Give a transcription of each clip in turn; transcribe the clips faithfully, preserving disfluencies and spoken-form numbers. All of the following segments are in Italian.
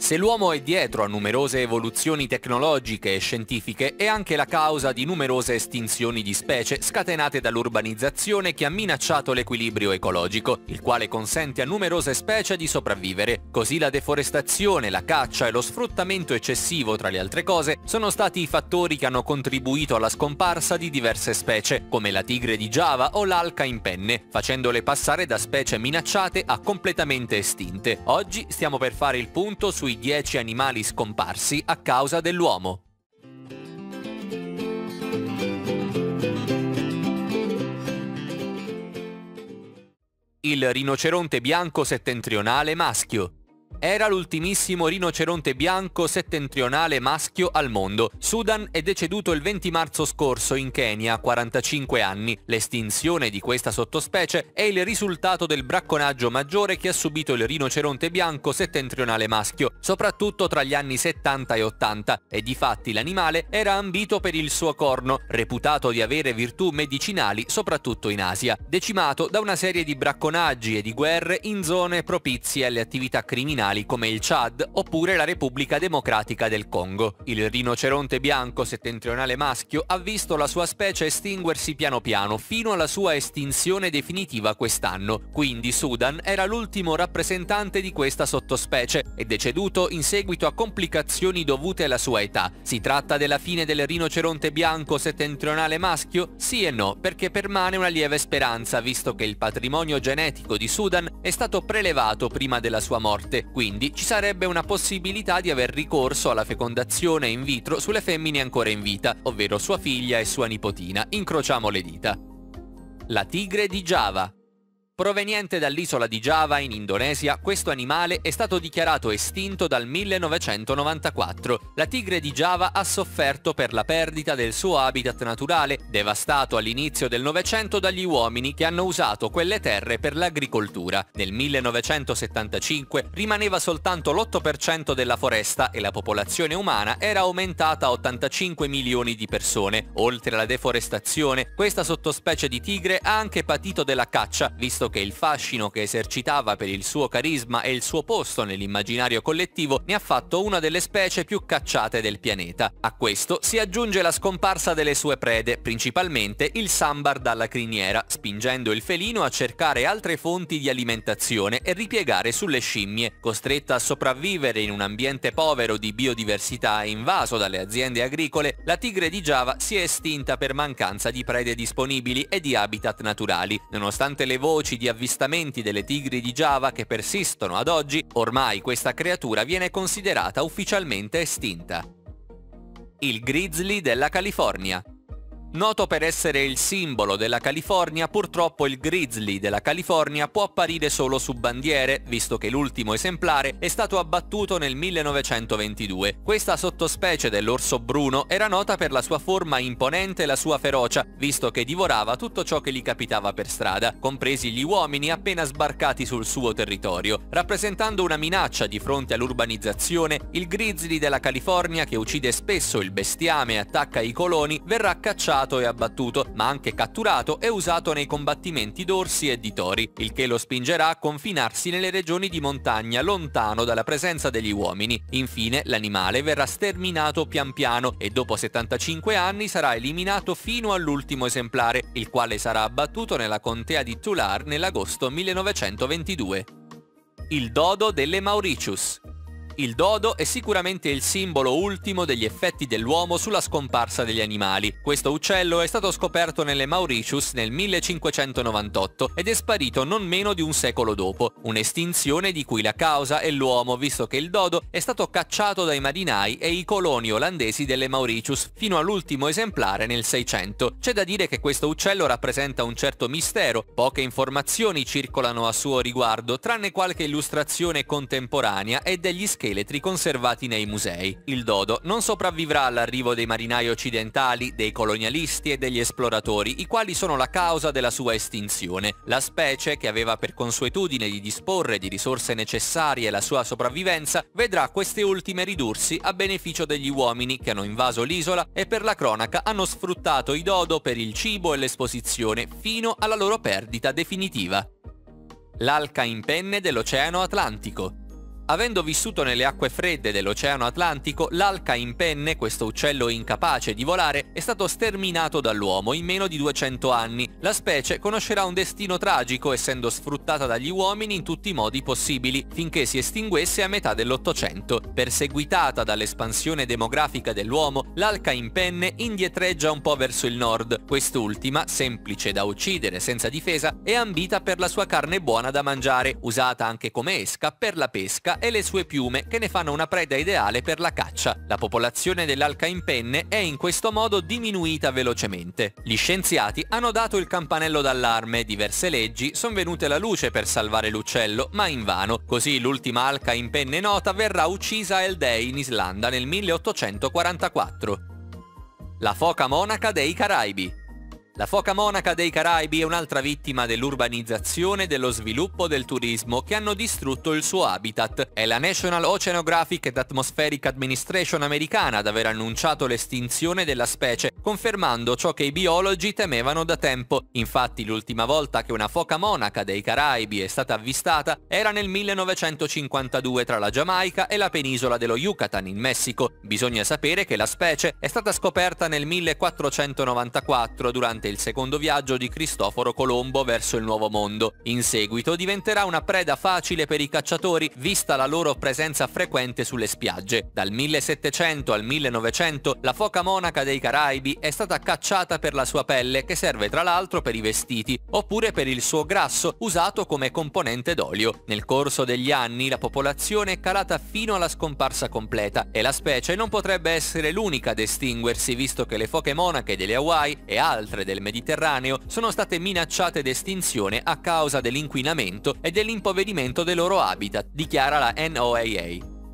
Se l'uomo è dietro a numerose evoluzioni tecnologiche e scientifiche, è anche la causa di numerose estinzioni di specie scatenate dall'urbanizzazione che ha minacciato l'equilibrio ecologico, il quale consente a numerose specie di sopravvivere. Così la deforestazione, la caccia e lo sfruttamento eccessivo, tra le altre cose, sono stati i fattori che hanno contribuito alla scomparsa di diverse specie, come la tigre di Giava o l'alca in penne, facendole passare da specie minacciate a completamente estinte. Oggi stiamo per fare il punto sui dieci animali scomparsi a causa dell'uomo. Il rinoceronte bianco settentrionale maschio. Era l'ultimissimo rinoceronte bianco settentrionale maschio al mondo. Sudan è deceduto il venti marzo scorso in Kenya a quarantacinque anni. L'estinzione di questa sottospecie è il risultato del bracconaggio maggiore che ha subito il rinoceronte bianco settentrionale maschio, soprattutto tra gli anni settanta e ottanta, e difatti l'animale era ambito per il suo corno, reputato di avere virtù medicinali soprattutto in Asia, decimato da una serie di bracconaggi e di guerre in zone propizie alle attività criminali come il Chad oppure la Repubblica Democratica del Congo. Il rinoceronte bianco settentrionale maschio ha visto la sua specie estinguersi piano piano fino alla sua estinzione definitiva quest'anno, quindi Sudan era l'ultimo rappresentante di questa sottospecie, è deceduto in seguito a complicazioni dovute alla sua età. Si tratta della fine del rinoceronte bianco settentrionale maschio? Sì e no, perché permane una lieve speranza, visto che il patrimonio genetico di Sudan è stato prelevato prima della sua morte. Quindi ci sarebbe una possibilità di aver ricorso alla fecondazione in vitro sulle femmine ancora in vita, ovvero sua figlia e sua nipotina. Incrociamo le dita. La tigre di Giava. Proveniente dall'isola di Giava in Indonesia, questo animale è stato dichiarato estinto dal millenovecentonovantaquattro. La tigre di Giava ha sofferto per la perdita del suo habitat naturale, devastato all'inizio del Novecento dagli uomini che hanno usato quelle terre per l'agricoltura. Nel millenovecentosettantacinque rimaneva soltanto l'otto per cento della foresta e la popolazione umana era aumentata a ottantacinque milioni di persone. Oltre alla deforestazione, questa sottospecie di tigre ha anche patito della caccia, visto che il fascino che esercitava per il suo carisma e il suo posto nell'immaginario collettivo ne ha fatto una delle specie più cacciate del pianeta. A questo si aggiunge la scomparsa delle sue prede, principalmente il sambar dalla criniera, spingendo il felino a cercare altre fonti di alimentazione e ripiegare sulle scimmie. Costretta a sopravvivere in un ambiente povero di biodiversità e invaso dalle aziende agricole, la tigre di Giava si è estinta per mancanza di prede disponibili e di habitat naturali. Nonostante le voci di avvistamenti delle tigri di Giava che persistono ad oggi, ormai questa creatura viene considerata ufficialmente estinta. Il grizzly della California. Noto per essere il simbolo della California, purtroppo il grizzly della California può apparire solo su bandiere, visto che l'ultimo esemplare è stato abbattuto nel millenovecentoventidue. Questa sottospecie dell'orso bruno era nota per la sua forma imponente e la sua ferocia, visto che divorava tutto ciò che gli capitava per strada, compresi gli uomini appena sbarcati sul suo territorio. Rappresentando una minaccia di fronte all'urbanizzazione, il grizzly della California, che uccide spesso il bestiame e attacca i coloni, verrà cacciato e abbattuto, ma anche catturato e usato nei combattimenti d'orsi e di tori, il che lo spingerà a confinarsi nelle regioni di montagna lontano dalla presenza degli uomini. Infine l'animale verrà sterminato pian piano e dopo settantacinque anni sarà eliminato fino all'ultimo esemplare, il quale sarà abbattuto nella contea di Tulare nell'agosto millenovecentoventidue. Il dodo delle Mauritius. Il dodo è sicuramente il simbolo ultimo degli effetti dell'uomo sulla scomparsa degli animali. Questo uccello è stato scoperto nelle Mauritius nel millecinquecentonovantotto ed è sparito non meno di un secolo dopo, un'estinzione di cui la causa è l'uomo, visto che il dodo è stato cacciato dai marinai e i coloni olandesi delle Mauritius fino all'ultimo esemplare nel Seicento. C'è da dire che questo uccello rappresenta un certo mistero, poche informazioni circolano a suo riguardo, tranne qualche illustrazione contemporanea e degli scheletri conservati nei musei. Il dodo non sopravvivrà all'arrivo dei marinai occidentali, dei colonialisti e degli esploratori, i quali sono la causa della sua estinzione. La specie, che aveva per consuetudine di disporre di risorse necessarie alla sua sopravvivenza, vedrà queste ultime ridursi a beneficio degli uomini che hanno invaso l'isola e per la cronaca hanno sfruttato i dodo per il cibo e l'esposizione fino alla loro perdita definitiva. L'alca in penne dell'Oceano Atlantico. Avendo vissuto nelle acque fredde dell'Oceano Atlantico, l'alca in penne, questo uccello incapace di volare, è stato sterminato dall'uomo in meno di duecento anni. La specie conoscerà un destino tragico, essendo sfruttata dagli uomini in tutti i modi possibili, finché si estinguesse a metà dell'Ottocento. Perseguitata dall'espansione demografica dell'uomo, l'alca in penne indietreggia un po' verso il nord. Quest'ultima, semplice da uccidere senza difesa, è ambita per la sua carne buona da mangiare, usata anche come esca per la pesca, e le sue piume che ne fanno una preda ideale per la caccia. La popolazione dell'alca in penne è in questo modo diminuita velocemente. Gli scienziati hanno dato il campanello d'allarme, diverse leggi sono venute alla luce per salvare l'uccello, ma invano. Così l'ultima alca in penne nota verrà uccisa a Eldey in Islanda nel milleottocentoquarantaquattro. La foca monaca dei Caraibi. La foca monaca dei Caraibi è un'altra vittima dell'urbanizzazione e dello sviluppo del turismo che hanno distrutto il suo habitat. È la National Oceanographic and Atmospheric Administration americana ad aver annunciato l'estinzione della specie, confermando ciò che i biologi temevano da tempo. Infatti l'ultima volta che una foca monaca dei Caraibi è stata avvistata era nel millenovecentocinquantadue tra la Giamaica e la penisola dello Yucatan in Messico. Bisogna sapere che la specie è stata scoperta nel millequattrocentonovantaquattro durante il secondo viaggio di Cristoforo Colombo verso il Nuovo Mondo. In seguito diventerà una preda facile per i cacciatori, vista la loro presenza frequente sulle spiagge. Dal millesettecento al millenovecento la foca monaca dei Caraibi è stata cacciata per la sua pelle, che serve tra l'altro per i vestiti, oppure per il suo grasso usato come componente d'olio. Nel corso degli anni la popolazione è calata fino alla scomparsa completa e la specie non potrebbe essere l'unica ad estinguersi, visto che le foche monache delle Hawaii e altre del Mediterraneo sono state minacciate d'estinzione a causa dell'inquinamento e dell'impoverimento dei loro habitat, dichiara la N O A A.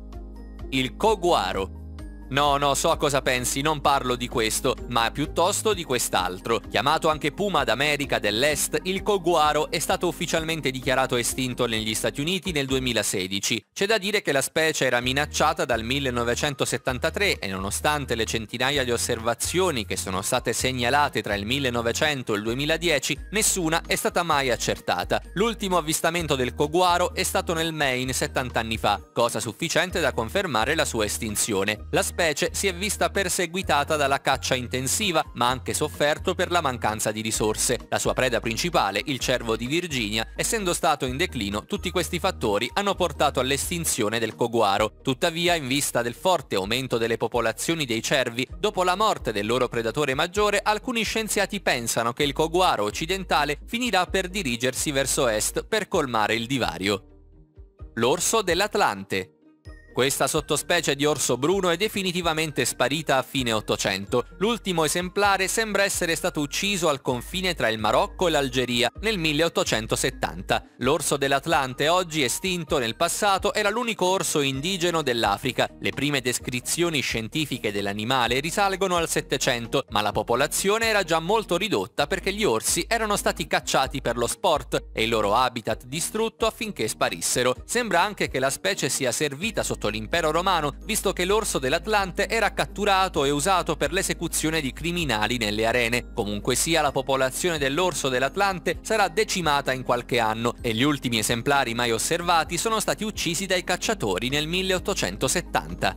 Il coguaro. No, no, so cosa pensi, non parlo di questo, ma piuttosto di quest'altro. Chiamato anche puma d'America dell'Est, il coguaro è stato ufficialmente dichiarato estinto negli Stati Uniti nel duemilasedici. C'è da dire che la specie era minacciata dal millenovecentosettantatré e nonostante le centinaia di osservazioni che sono state segnalate tra il millenovecento e il duemiladieci, nessuna è stata mai accertata. L'ultimo avvistamento del coguaro è stato nel Maine settanta anni fa, cosa sufficiente da confermare la sua estinzione. La specie si è vista perseguitata dalla caccia intensiva, ma anche sofferto per la mancanza di risorse. La sua preda principale, il cervo di Virginia, essendo stato in declino, tutti questi fattori hanno portato all'estinzione del coguaro. Tuttavia, in vista del forte aumento delle popolazioni dei cervi, dopo la morte del loro predatore maggiore, alcuni scienziati pensano che il coguaro occidentale finirà per dirigersi verso est per colmare il divario. L'orso dell'Atlante. Questa sottospecie di orso bruno è definitivamente sparita a fine Ottocento. L'ultimo esemplare sembra essere stato ucciso al confine tra il Marocco e l'Algeria nel milleottocentosettanta. L'orso dell'Atlante, oggi estinto, nel passato era l'unico orso indigeno dell'Africa. Le prime descrizioni scientifiche dell'animale risalgono al Settecento, ma la popolazione era già molto ridotta perché gli orsi erano stati cacciati per lo sport e il loro habitat distrutto affinché sparissero. Sembra anche che la specie sia servita sotto l'impero romano, visto che l'orso dell'Atlante era catturato e usato per l'esecuzione di criminali nelle arene. Comunque sia, la popolazione dell'orso dell'Atlante sarà decimata in qualche anno e gli ultimi esemplari mai osservati sono stati uccisi dai cacciatori nel milleottocentosettanta.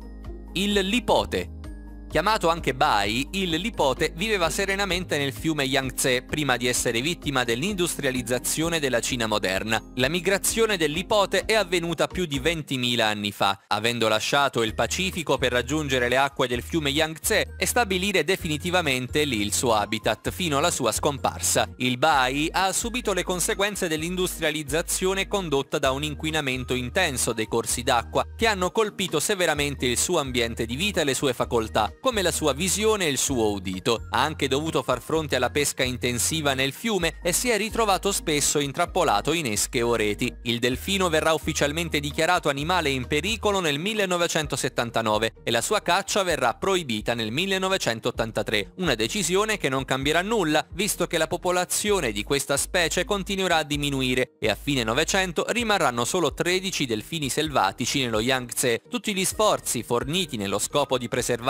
Il lipote. Chiamato anche bai, il lipote viveva serenamente nel fiume Yangtze prima di essere vittima dell'industrializzazione della Cina moderna. La migrazione del lipote è avvenuta più di ventimila anni fa, avendo lasciato il Pacifico per raggiungere le acque del fiume Yangtze e stabilire definitivamente lì il suo habitat fino alla sua scomparsa. Il bai ha subito le conseguenze dell'industrializzazione condotta da un inquinamento intenso dei corsi d'acqua che hanno colpito severamente il suo ambiente di vita e le sue facoltà, come la sua visione e il suo udito. Ha anche dovuto far fronte alla pesca intensiva nel fiume e si è ritrovato spesso intrappolato in esche o reti. Il delfino verrà ufficialmente dichiarato animale in pericolo nel millenovecentosettantanove e la sua caccia verrà proibita nel millenovecentottantatré, una decisione che non cambierà nulla, visto che la popolazione di questa specie continuerà a diminuire e a fine Novecento rimarranno solo tredici delfini selvatici nello Yangtze. Tutti gli sforzi forniti nello scopo di preservare la specie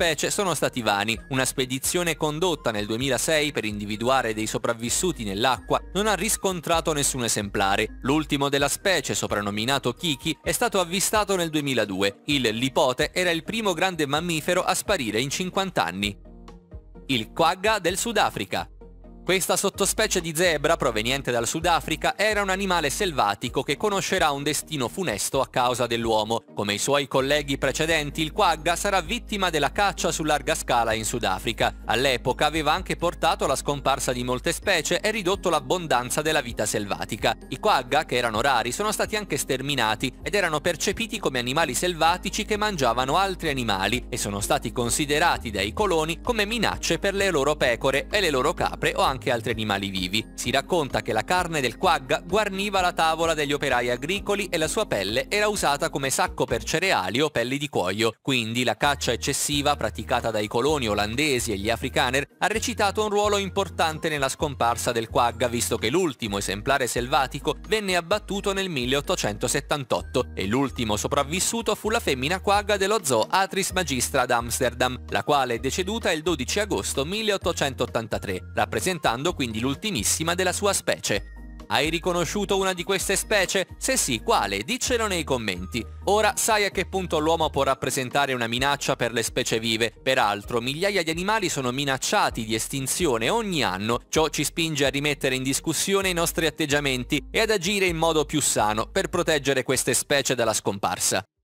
specie sono stati vani. Una spedizione condotta nel duemilasei per individuare dei sopravvissuti nell'acqua non ha riscontrato nessun esemplare. L'ultimo della specie, soprannominato Kiki, è stato avvistato nel duemiladue. Il lipote era il primo grande mammifero a sparire in cinquanta anni. Il quagga del Sudafrica. Questa sottospecie di zebra, proveniente dal Sudafrica, era un animale selvatico che conoscerà un destino funesto a causa dell'uomo. Come i suoi colleghi precedenti, il quagga sarà vittima della caccia su larga scala in Sudafrica. All'epoca aveva anche portato alla scomparsa di molte specie e ridotto l'abbondanza della vita selvatica. I quagga, che erano rari, sono stati anche sterminati ed erano percepiti come animali selvatici che mangiavano altri animali e sono stati considerati dai coloni come minacce per le loro pecore e le loro capre o anche anche altri animali vivi. Si racconta che la carne del quagga guarniva la tavola degli operai agricoli e la sua pelle era usata come sacco per cereali o pelli di cuoio. Quindi la caccia eccessiva praticata dai coloni olandesi e gli afrikaner ha recitato un ruolo importante nella scomparsa del quagga, visto che l'ultimo esemplare selvatico venne abbattuto nel milleottocentosettantotto e l'ultimo sopravvissuto fu la femmina quagga dello zoo Atris Magistra ad Amsterdam, la quale è deceduta il dodici agosto milleottocentottantatré, rappresentando quindi l'ultimissima della sua specie. Hai riconosciuto una di queste specie? Se sì, quale? Diccelo nei commenti. Ora sai a che punto l'uomo può rappresentare una minaccia per le specie vive. Peraltro, migliaia di animali sono minacciati di estinzione ogni anno. Ciò ci spinge a rimettere in discussione i nostri atteggiamenti e ad agire in modo più sano per proteggere queste specie dalla scomparsa.